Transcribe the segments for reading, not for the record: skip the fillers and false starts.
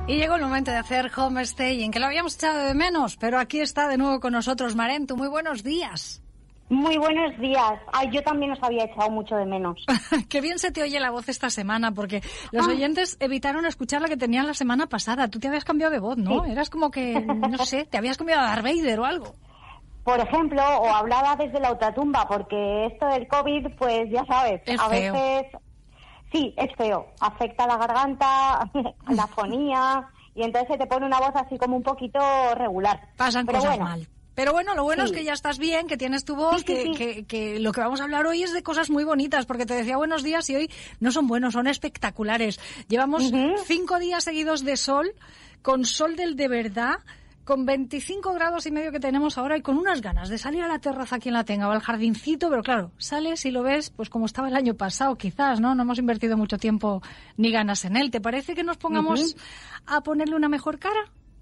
Y llegó el momento de hacer homestaying, que lo habíamos echado de menos, pero aquí está de nuevo con nosotros Marentu. Muy buenos días. Muy buenos días. Ay, yo también os había echado mucho de menos. Qué bien se te oye la voz esta semana, porque los oyentes evitaron escuchar la que tenían la semana pasada. Tú te habías cambiado de voz, ¿no? Sí. Eras como que, no sé, te habías cambiado a Darth Vader o algo. Por ejemplo, o hablaba desde la ultratumba, porque esto del COVID, pues ya sabes, Es a feo. veces sí, es feo. Afecta a la garganta, a la fonía, y entonces se te pone una voz así como un poquito regular. Pasan Pero cosas bueno, mal. Pero bueno, lo bueno sí. es que ya estás bien, que tienes tu voz, Sí. que lo que vamos a hablar hoy es de cosas muy bonitas, porque te decía buenos días y hoy no son buenos, son espectaculares. Llevamos 5 días seguidos de sol, con sol del de verdad, con 25 grados y medio que tenemos ahora y con unas ganas de salir a la terraza quien la tenga o al jardincito, pero claro, sales y lo ves pues como estaba el año pasado quizás, ¿no? No hemos invertido mucho tiempo ni ganas en él. ¿Te parece que nos pongamos a ponerle una mejor cara?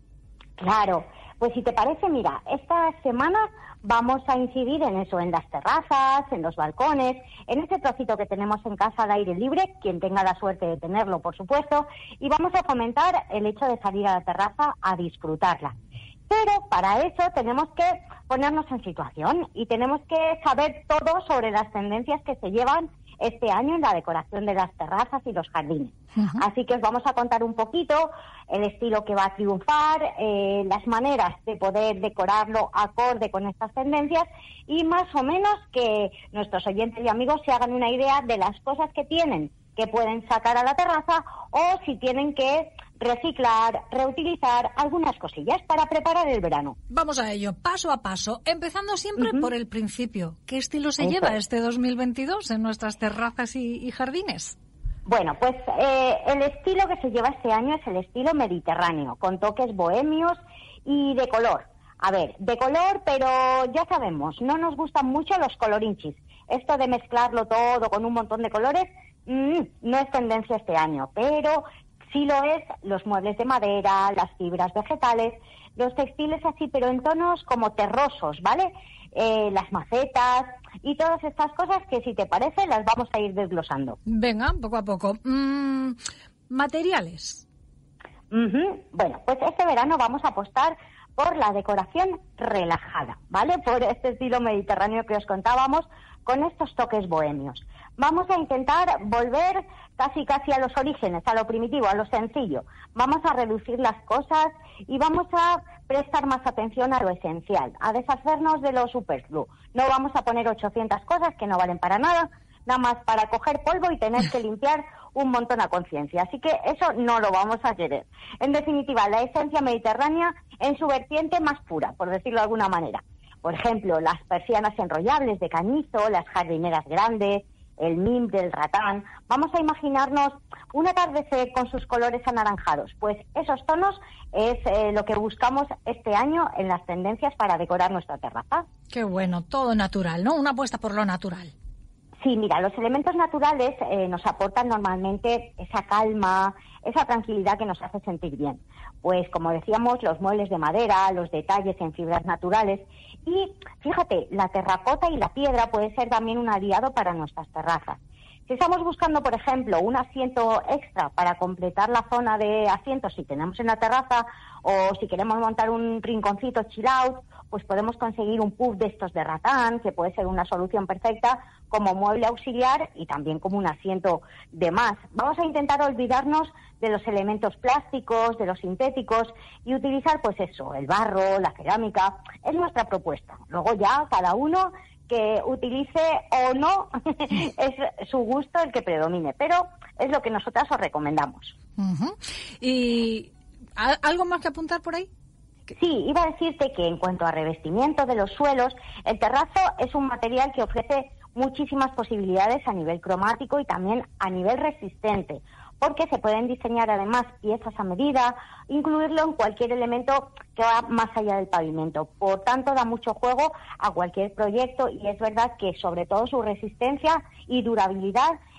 Claro. Pues si te parece, mira, esta semana vamos a incidir en eso, en las terrazas, en los balcones, en ese trocito que tenemos en casa al aire libre, quien tenga la suerte de tenerlo, por supuesto, y vamos a fomentar el hecho de salir a la terraza a disfrutarla. Pero para eso tenemos que ponernos en situación y tenemos que saber todo sobre las tendencias que se llevan este año en la decoración de las terrazas y los jardines. Así que os vamos a contar un poquito el estilo que va a triunfar, las maneras de poder decorarlo acorde con estas tendencias y más o menos que nuestros oyentes y amigos se hagan una idea de las cosas que tienen, que pueden sacar a la terraza o si tienen que reciclar, reutilizar algunas cosillas para preparar el verano. Vamos a ello, paso a paso, empezando siempre por el principio. ¿Qué estilo se lleva este 2022 en nuestras terrazas y jardines? Bueno, pues el estilo que se lleva este año es el estilo mediterráneo, con toques bohemios y de color. A ver, de color, pero ya sabemos, no nos gustan mucho los colorinchis. Esto de mezclarlo todo con un montón de colores no es tendencia este año, pero sí lo es los muebles de madera, las fibras vegetales, los textiles así, pero en tonos como terrosos, ¿vale? Las macetas y todas estas cosas que, si te parece, las vamos a ir desglosando. Venga, poco a poco. Materiales. Bueno, pues este verano vamos a apostar por la decoración relajada, ¿vale? Por este estilo mediterráneo que os contábamos, con estos toques bohemios. Vamos a intentar volver casi a los orígenes, a lo primitivo, a lo sencillo. Vamos a reducir las cosas y vamos a prestar más atención a lo esencial, a deshacernos de lo superfluo. No vamos a poner 800 cosas que no valen para nada, nada más para coger polvo y tener que limpiar un montón a conciencia. Así que eso no lo vamos a querer. En definitiva, la esencia mediterránea en su vertiente más pura, por decirlo de alguna manera. Por ejemplo, las persianas enrollables de cañizo, las jardineras grandes, el mim del ratán. Vamos a imaginarnos un atardecer con sus colores anaranjados. Pues esos tonos es lo que buscamos este año en las tendencias para decorar nuestra terraza. Qué bueno, todo natural, ¿no? Una apuesta por lo natural. Sí, mira, los elementos naturales nos aportan normalmente esa calma, esa tranquilidad que nos hace sentir bien. Pues, como decíamos, los muebles de madera, los detalles en fibras naturales y, fíjate, la terracota y la piedra puede ser también un aliado para nuestras terrazas. Si estamos buscando, por ejemplo, un asiento extra para completar la zona de asientos si tenemos en la terraza o si queremos montar un rinconcito chill out, pues podemos conseguir un puff de estos de ratán, que puede ser una solución perfecta como mueble auxiliar y también como un asiento de más. Vamos a intentar olvidarnos de los elementos plásticos, de los sintéticos y utilizar pues eso, el barro, la cerámica. Es nuestra propuesta. Luego ya cada uno que utilice o no, es su gusto el que predomine, pero es lo que nosotras os recomendamos. ¿Y algo más que apuntar por ahí? Sí, iba a decirte que en cuanto a revestimiento de los suelos, el terrazo es un material que ofrece muchísimas posibilidades a nivel cromático y también a nivel resistente, porque se pueden diseñar además piezas a medida, incluirlo en cualquier elemento que va más allá del pavimento. Por tanto, da mucho juego a cualquier proyecto y es verdad que sobre todo su resistencia y durabilidad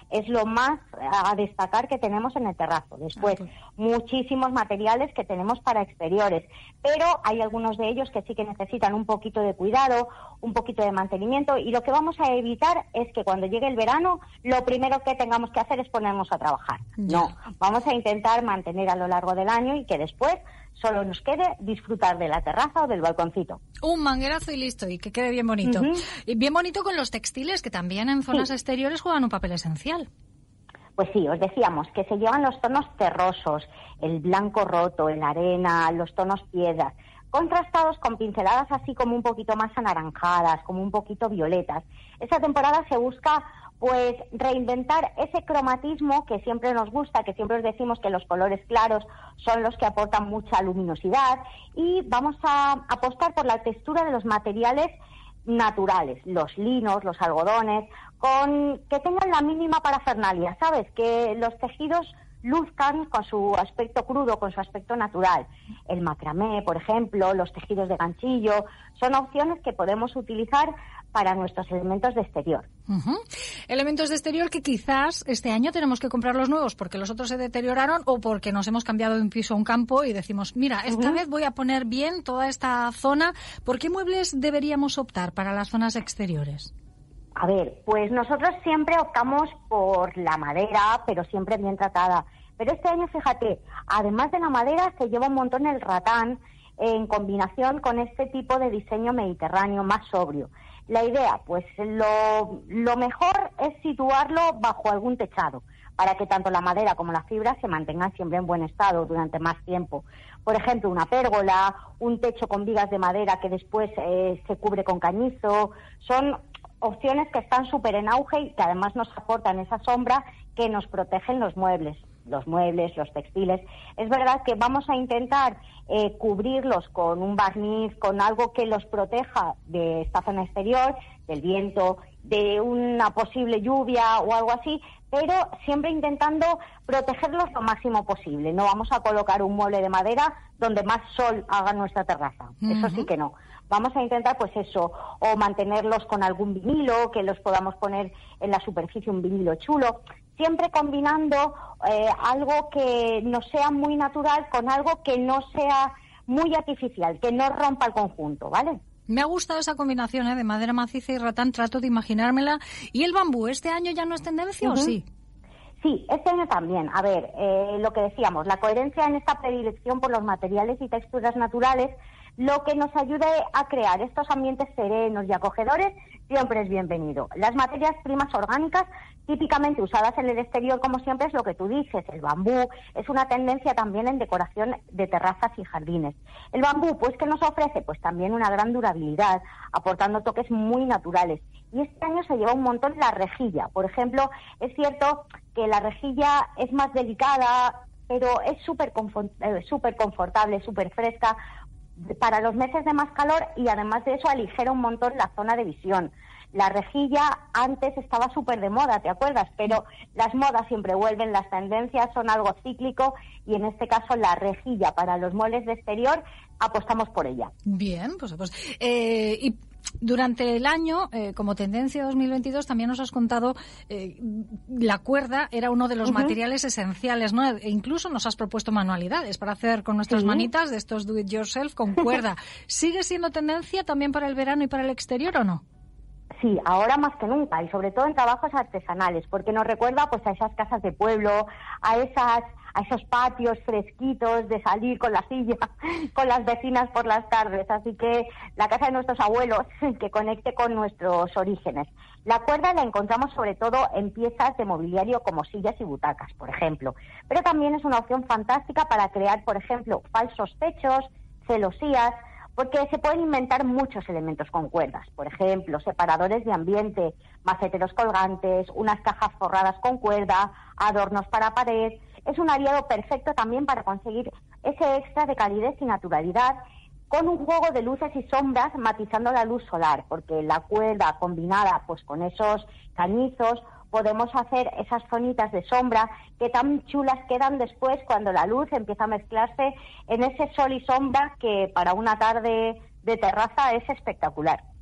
es lo más a destacar que tenemos en el terrazo. Después, muchísimos materiales que tenemos para exteriores, pero hay algunos de ellos que sí que necesitan un poquito de cuidado, un poquito de mantenimiento, y lo que vamos a evitar es que cuando llegue el verano, lo primero que tengamos que hacer es ponernos a trabajar. No, vamos a intentar mantener a lo largo del año y que después solo nos quede disfrutar de la terraza o del balconcito. Un manguerazo y listo, y que quede bien bonito. Y bien bonito con los textiles, que también en zonas exteriores juegan un papel esencial. Pues sí, os decíamos que se llevan los tonos terrosos, el blanco roto, la arena, los tonos piedras, contrastados con pinceladas así como un poquito más anaranjadas, como un poquito violetas. Esta temporada se busca pues reinventar ese cromatismo que siempre nos gusta, que siempre os decimos que los colores claros son los que aportan mucha luminosidad, y vamos a apostar por la textura de los materiales naturales, los linos, los algodones, con que tengan la mínima parafernalia, ¿sabes? Que los tejidos luzcan con su aspecto crudo, con su aspecto natural. El macramé, por ejemplo, los tejidos de ganchillo, son opciones que podemos utilizar para nuestros elementos de exterior. Elementos de exterior que quizás este año tenemos que comprar los nuevos porque los otros se deterioraron o porque nos hemos cambiado de un piso a un campo y decimos, mira, esta vez voy a poner bien toda esta zona. ¿Por qué muebles deberíamos optar para las zonas exteriores? A ver, pues nosotros siempre optamos por la madera, pero siempre bien tratada. Pero este año, fíjate, además de la madera, se lleva un montón el ratán en combinación con este tipo de diseño mediterráneo más sobrio. La idea, pues lo mejor es situarlo bajo algún techado, para que tanto la madera como la fibra se mantengan siempre en buen estado durante más tiempo. Por ejemplo, una pérgola, un techo con vigas de madera que después se cubre con cañizo, son opciones que están súper en auge y que además nos aportan esa sombra que nos protegen los muebles, los textiles. Es verdad que vamos a intentar cubrirlos con un barniz, con algo que los proteja de esta zona exterior, del viento, de una posible lluvia o algo así, pero siempre intentando protegerlos lo máximo posible. No vamos a colocar un mueble de madera donde más sol haga nuestra terraza. Eso sí que no. Vamos a intentar, pues eso, o mantenerlos con algún vinilo, que los podamos poner en la superficie, un vinilo chulo, siempre combinando algo que no sea muy natural con algo que no sea muy artificial, que no rompa el conjunto, ¿vale? Me ha gustado esa combinación de madera maciza y ratán, trato de imaginármela. ¿Y el bambú este año ya no es tendencia o sí? Sí, este año también. A ver, lo que decíamos, la coherencia en esta predilección por los materiales y texturas naturales, lo que nos ayude a crear estos ambientes serenos y acogedores, siempre es bienvenido. Las materias primas orgánicas, típicamente usadas en el exterior, como siempre, es lo que tú dices, el bambú. Es una tendencia también en decoración de terrazas y jardines. El bambú, pues, ¿qué nos ofrece? Pues también una gran durabilidad, aportando toques muy naturales. Y este año se lleva un montón la rejilla. Por ejemplo, es cierto que la rejilla es más delicada, pero es súper confortable, súper fresca para los meses de más calor, y además de eso aligera un montón la zona de visión. La rejilla antes estaba súper de moda, ¿te acuerdas? Pero las modas siempre vuelven, las tendencias son algo cíclico, y en este caso la rejilla para los muebles de exterior apostamos por ella. Bien, pues y durante el año, como tendencia 2022, también nos has contado la cuerda era uno de los materiales esenciales, ¿no? E incluso nos has propuesto manualidades para hacer con nuestras manitas de estos do it yourself con cuerda. ¿Sigue siendo tendencia también para el verano y para el exterior o no? Sí, ahora más que nunca, y sobre todo en trabajos artesanales, porque nos recuerda pues a esas casas de pueblo, a esos patios fresquitos de salir con la silla, con las vecinas por las tardes. Así que la casa de nuestros abuelos, que conecte con nuestros orígenes. La cuerda la encontramos sobre todo en piezas de mobiliario como sillas y butacas, por ejemplo. Pero también es una opción fantástica para crear, por ejemplo, falsos techos, celosías, porque se pueden inventar muchos elementos con cuerdas. Por ejemplo, separadores de ambiente, maceteros colgantes, unas cajas forradas con cuerda, adornos para pared. Es un aliado perfecto también para conseguir ese extra de calidez y naturalidad, con un juego de luces y sombras matizando la luz solar, porque la cuerda combinada pues con esos cañizos podemos hacer esas zonitas de sombra que tan chulas quedan después cuando la luz empieza a mezclarse en ese sol y sombra que para una tarde de terraza es espectacular.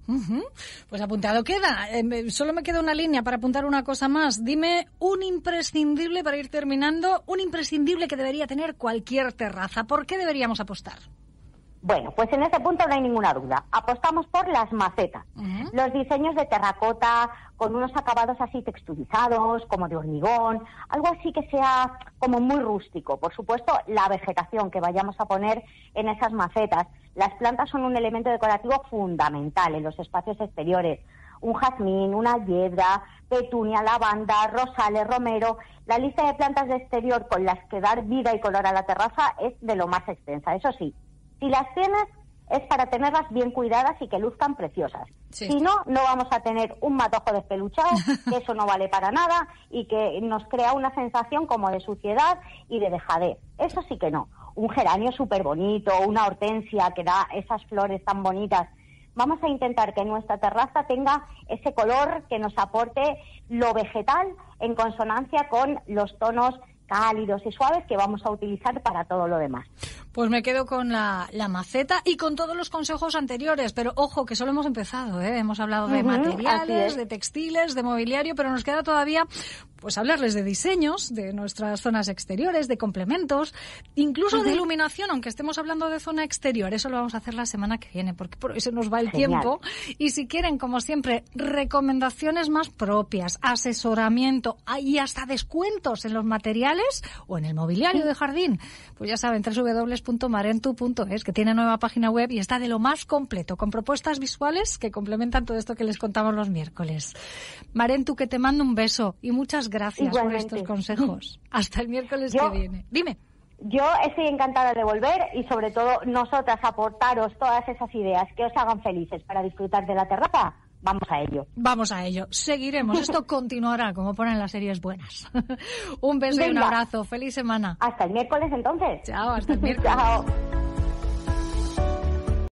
Pues apuntado queda. Solo me queda una línea para apuntar una cosa más. Dime un imprescindible para ir terminando, un imprescindible que debería tener cualquier terraza. ¿Por qué deberíamos apostar? Bueno, pues en ese punto no hay ninguna duda. Apostamos por las macetas. Los diseños de terracota, con unos acabados así texturizados, como de hormigón, algo así que sea como muy rústico. Por supuesto, la vegetación que vayamos a poner en esas macetas. Las plantas son un elemento decorativo fundamental en los espacios exteriores. Un jazmín, una hiedra, petunia, lavanda, rosales, romero. La lista de plantas de exterior con las que dar vida y color a la terraza es de lo más extensa. Eso sí, si las tienes, es para tenerlas bien cuidadas y que luzcan preciosas. Sí. Si no, no vamos a tener un matojo despeluchado, que eso no vale para nada y que nos crea una sensación como de suciedad y de dejadez. Eso sí que no. Un geranio súper bonito, una hortensia que da esas flores tan bonitas. Vamos a intentar que nuestra terraza tenga ese color que nos aporte lo vegetal en consonancia con los tonos cálidos y suaves que vamos a utilizar para todo lo demás. Pues me quedo con la maceta y con todos los consejos anteriores, pero ojo, que solo hemos empezado, ¿eh? Hemos hablado de materiales, de textiles, de mobiliario, pero nos queda todavía pues hablarles de diseños, de nuestras zonas exteriores, de complementos, incluso de iluminación, aunque estemos hablando de zona exterior. Eso lo vamos a hacer la semana que viene, porque por eso nos va el tiempo. Y si quieren, como siempre, recomendaciones más propias, asesoramiento y hasta descuentos en los materiales o en el mobiliario de jardín, pues ya saben, www.marentu.es, que tiene nueva página web y está de lo más completo, con propuestas visuales que complementan todo esto que les contamos los miércoles. Marentu, que te mando un beso y muchas gracias igualmente por estos consejos. Hasta el miércoles que viene. Dime. Yo estoy encantada de volver y sobre todo nosotras aportaros todas esas ideas que os hagan felices para disfrutar de la terraza. Vamos a ello. Vamos a ello. Seguiremos. Esto continuará, como ponen las series buenas. Un beso y un abrazo. Feliz semana. Hasta el miércoles entonces. Chao, hasta el miércoles. Chao.